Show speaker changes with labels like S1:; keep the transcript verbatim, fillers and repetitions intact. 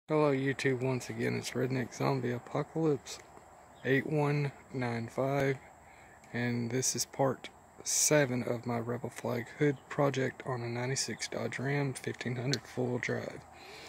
S1: Hello YouTube, once again it's Redneck Zombie Apocalypse eight one nine five, and this is part seven of my Rebel Flag hood project on a ninety-six Dodge Ram fifteen hundred full drive.